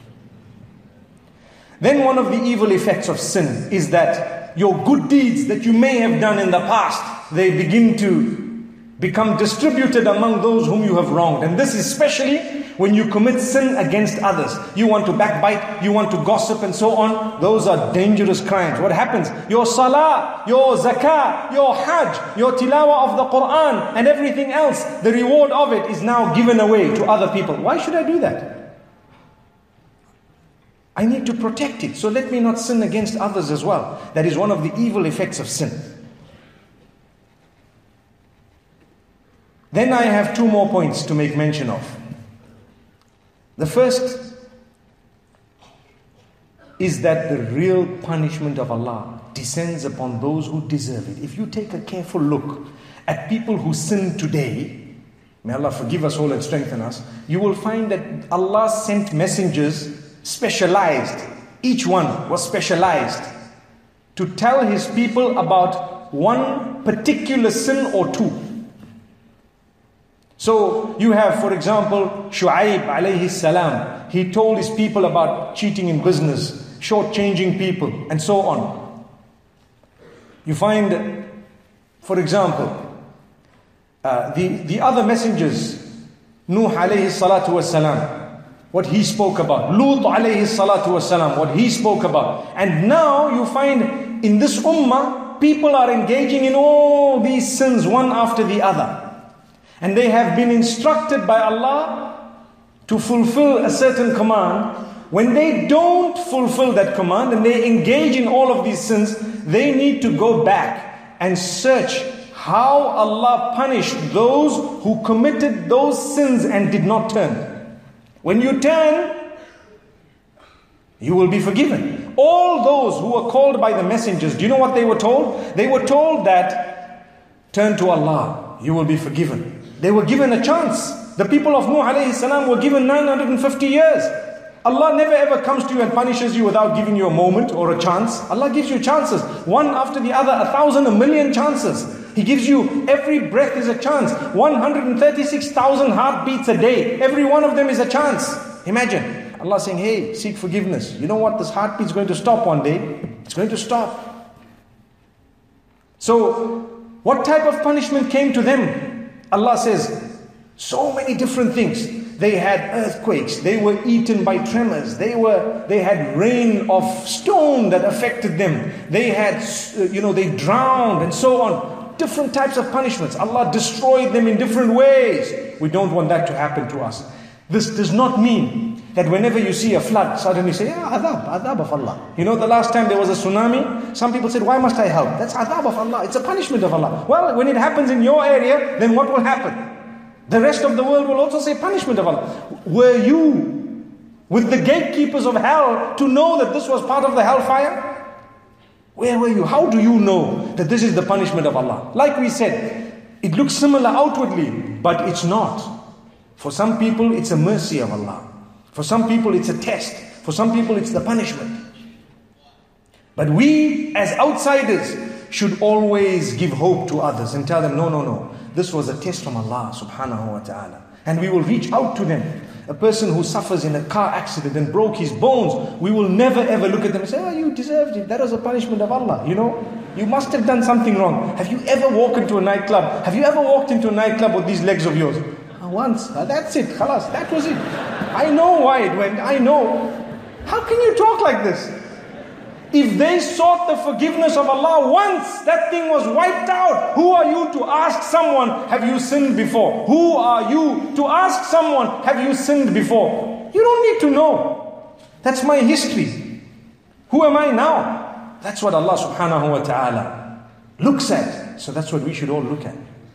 Then one of the evil effects of sin is that your good deeds that you may have done in the past, they begin to become distributed among those whom you have wronged. And this is especially when you commit sin against others. You want to backbite, you want to gossip and so on. Those are dangerous crimes. What happens? Your salah, your zakah, your hajj, your tilawah of the Quran and everything else, the reward of it is now given away to other people. Why should I do that? I need to protect it. So let me not sin against others as well. That is one of the evil effects of sin. Then I have two more points to make mention of. The first is that the real punishment of Allah descends upon those who deserve it. If you take a careful look at people who sin today, may Allah forgive us all and strengthen us, you will find that Allah sent messengers specialized. Each one was specialized to tell His people about one particular sin or two. So you have, for example, Shu'aib alayhi salam. He told his people about cheating in business, shortchanging people, and so on. You find, for example, the other messengers, Nuh alayhi salatu wasalam, what he spoke about. Lut alayhi salatu wasalam, what he spoke about. And now you find in this ummah, people are engaging in all these sins one after the other. And they have been instructed by Allah to fulfill a certain command. When they don't fulfill that command and they engage in all of these sins, they need to go back and search how Allah punished those who committed those sins and did not turn. When you turn, you will be forgiven. All those who were called by the messengers, do you know what they were told? They were told that, turn to Allah, you will be forgiven. They were given a chance. The people of Nuh alayhi salam were given 950 years. Allah never ever comes to you and punishes you without giving you a moment or a chance. Allah gives you chances, one after the other, 1,000, 1,000,000 chances. He gives you, every breath is a chance. 136,000 heartbeats a day. Every one of them is a chance. Imagine, Allah saying, hey, seek forgiveness. You know what? This heartbeat is going to stop one day. It's going to stop. So, what type of punishment came to them? Allah says, so many different things. They had earthquakes. They were eaten by tremors. They had rain of stone that affected them. They had, they drowned and so on. Different types of punishments. Allah destroyed them in different ways. We don't want that to happen to us. This does not mean that whenever you see a flood, suddenly say, adab of Allah. You know, the last time there was a tsunami, some people said, why must I help? That's adab of Allah. It's a punishment of Allah. Well, when it happens in your area, then what will happen? The rest of the world will also say punishment of Allah. Were you with the gatekeepers of hell to know that this was part of the hellfire? Where were you? How do you know that this is the punishment of Allah? Like we said, it looks similar outwardly, but it's not. For some people, it's a mercy of Allah. For some people, it's a test. For some people, it's the punishment. But we, as outsiders, should always give hope to others and tell them, no. This was a test from Allah subhanahu wa ta'ala. And we will reach out to them. A person who suffers in a car accident and broke his bones, we will never ever look at them and say, you deserved it. That was a punishment of Allah. You know, you must have done something wrong. Have you ever walked into a nightclub? Have you ever walked into a nightclub with these legs of yours? Once. That's it. Khalas. That was it. I know why it went. I know. How can you talk like this? If they sought the forgiveness of Allah once, that thing was wiped out. Who are you to ask someone, have you sinned before? Who are you to ask someone, have you sinned before? You don't need to know. That's my history. Who am I now? That's what Allah subhanahu wa ta'ala looks at. So that's what we should all look at.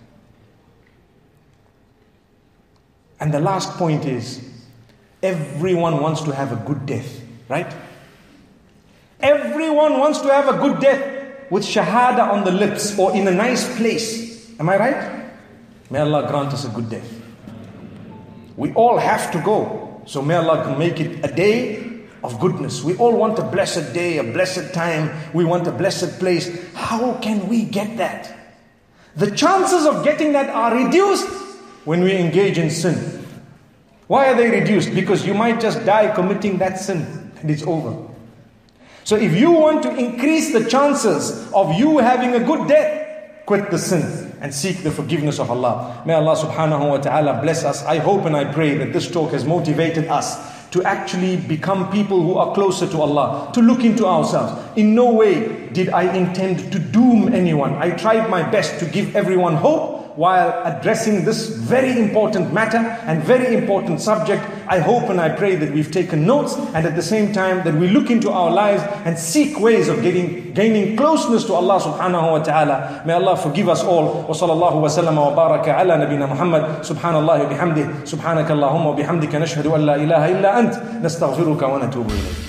And the last point is, everyone wants to have a good death, right? Everyone wants to have a good death with shahada on the lips or in a nice place. Am I right? May Allah grant us a good death. We all have to go. So may Allah make it a day of goodness. We all want a blessed day, a blessed time. We want a blessed place. How can we get that? The chances of getting that are reduced when we engage in sin. Why are they reduced? Because you might just die committing that sin and it's over. So if you want to increase the chances of you having a good death, quit the sin and seek the forgiveness of Allah. May Allah subhanahu wa ta'ala bless us. I hope and I pray that this talk has motivated us to actually become people who are closer to Allah, to look into ourselves. In no way did I intend to doom anyone. I tried my best to give everyone hope while addressing this very important matter and very important subject. I hope and I pray that we've taken notes, and at the same time that we look into our lives and seek ways of gaining closeness to Allah subhanahu wa ta'ala. May Allah forgive us all. Wa sallallahu wa sallama wa baraka ala nabina Muhammad. Subhanallah wa bihamdih. Subhanaka Allahumma wa bihamdika nashhadu an la ilaha illa ant. Nastaghfiruka wa natubu ilayk.